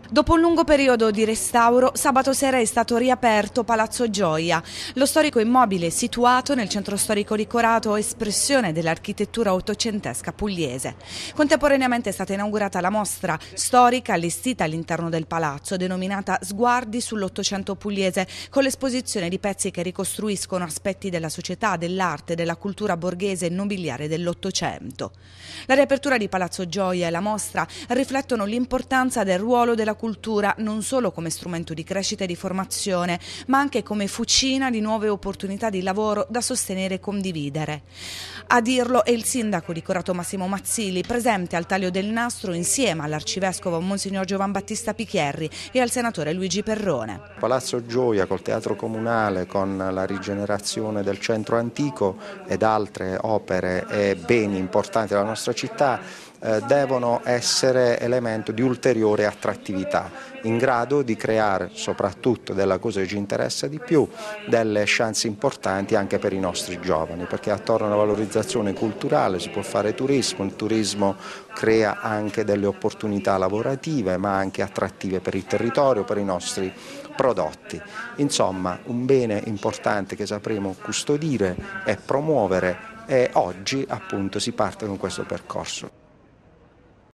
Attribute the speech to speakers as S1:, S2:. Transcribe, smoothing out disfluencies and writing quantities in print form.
S1: Dopo un lungo periodo di restauro, sabato sera è stato riaperto Palazzo Gioia. Lo storico immobile situato nel centro storico di Corato, espressione dell'architettura ottocentesca pugliese. Contemporaneamente è stata inaugurata la mostra storica allestita all'interno del palazzo, denominata Sguardi sull'Ottocento pugliese, con l'esposizione di pezzi che ricostruiscono aspetti della società, dell'arte, della cultura borghese e nobiliare dell'Ottocento. La riapertura di Palazzo Gioia e la mostra riflettono l'importanza del ruolo della cultura non solo come strumento di crescita e di formazione, ma anche come fucina di nuove opportunità di lavoro da sostenere e condividere. A dirlo è il sindaco di Corato Massimo Mazzilli, presente al taglio del nastro insieme all'arcivescovo Monsignor Giovan Battista Pichierri e al senatore Luigi Perrone.
S2: Palazzo Gioia col teatro comunale, con la rigenerazione del centro antico ed altre opere e beni importanti della nostra città devono essere elemento di ulteriore attrattività, in grado di creare, soprattutto della cosa che ci interessa di più, delle chance importanti anche per i nostri giovani, perché attorno alla valorizzazione culturale si può fare turismo, il turismo crea anche delle opportunità lavorative ma anche attrattive per il territorio, per i nostri prodotti. Insomma, un bene importante che sapremo custodire e promuovere, e oggi appunto si parte con questo percorso.